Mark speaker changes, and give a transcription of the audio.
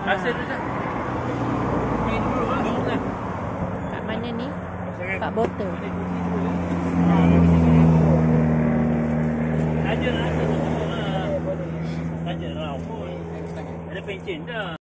Speaker 1: Rasa tu dah. Main dulu lah.
Speaker 2: Kat mana ni? Kat botol.
Speaker 1: Saja lah. Saja lah. Ada pencen dah.